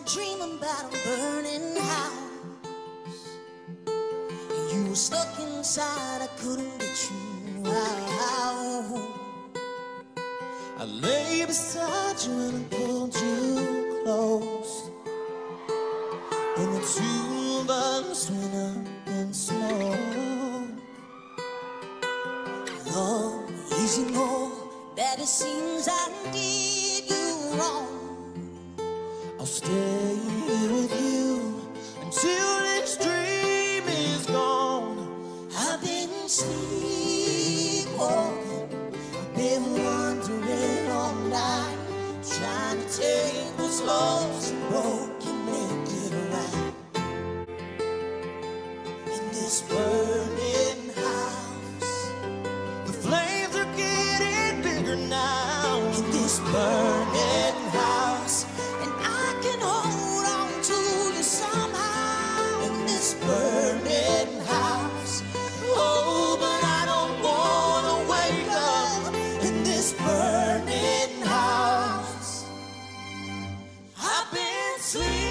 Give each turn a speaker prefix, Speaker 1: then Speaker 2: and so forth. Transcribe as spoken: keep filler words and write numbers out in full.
Speaker 1: dreaming about a burning house. You were stuck inside, I couldn't get you out. I lay beside you and I pulled you close, and the two of us went up in smoke. Oh, easy know that it seems I did you wrong. I'll stay here with you until this dream is gone. I've been sleepwalking, I've been wandering all night, trying to take what's lost and broken, make it right. In this burning house, the flames are getting bigger now. In this burning house, and I can hold on to you somehow. In this burning house, oh, but I don't wanna wake up in this burning house. I've been sleeping.